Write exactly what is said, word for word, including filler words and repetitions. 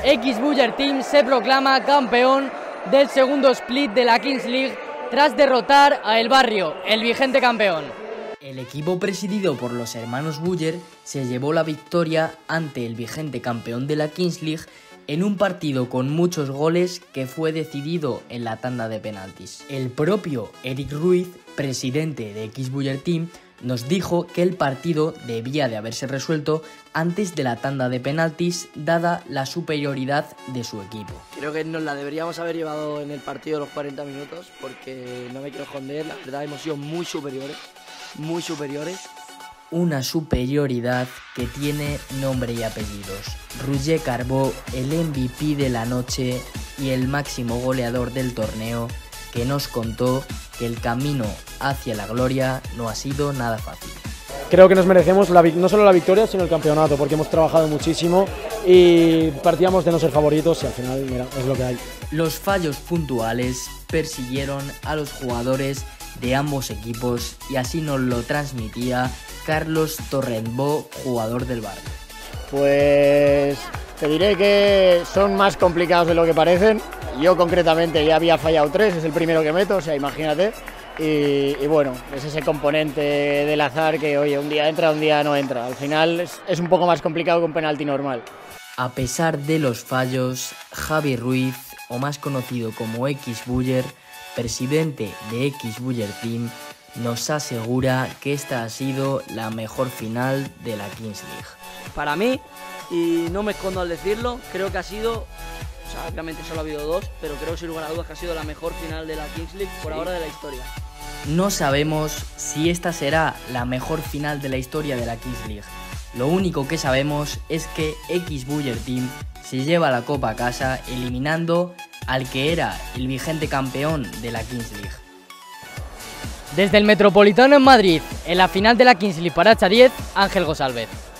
X-Buller Team se proclama campeón del segundo split de la Kings League tras derrotar a El Barrio, el vigente campeón. El equipo presidido por los hermanos Buller se llevó la victoria ante el vigente campeón de la Kings League en un partido con muchos goles que fue decidido en la tanda de penaltis. El propio Eric Ruiz, presidente de X-Buller Team, nos dijo que el partido debía de haberse resuelto antes de la tanda de penaltis, dada la superioridad de su equipo. Creo que nos la deberíamos haber llevado en el partido los cuarenta minutos, porque no me quiero esconder, la verdad hemos sido muy superiores, muy superiores. Una superioridad que tiene nombre y apellidos. Roger Carbó, el M V P de la noche y el máximo goleador del torneo, que nos contó que el camino hacia la gloria no ha sido nada fácil. Creo que nos merecemos la, no solo la victoria, sino el campeonato, porque hemos trabajado muchísimo y partíamos de no ser favoritos y al final, mira, es lo que hay. Los fallos puntuales persiguieron a los jugadores de ambos equipos y así nos lo transmitía Carlos Torrentbó, jugador del Barrio. Pues te diré que son más complicados de lo que parecen. Yo concretamente ya había fallado tres, es el primero que meto, o sea, imagínate. Y, y bueno, es ese componente del azar que, oye, un día entra, un día no entra. Al final es, es un poco más complicado que un penalti normal. A pesar de los fallos, Javi Ruiz, o más conocido como X-Buller, presidente de X-Buller Team, nos asegura que esta ha sido la mejor final de la Kings League. Para mí, y no me escondo al decirlo, creo que ha sido, o sea, obviamente solo ha habido dos, pero creo sin lugar a dudas que ha sido la mejor final de la Kings League por ahora de la historia. No sabemos si esta será la mejor final de la historia de la Kings League. Lo único que sabemos es que X-Buller Team se lleva la copa a casa eliminando al que era el vigente campeón de la Kings League. Desde el Metropolitano en Madrid, en la final de la Kings League para Hacha diez, Ángel González.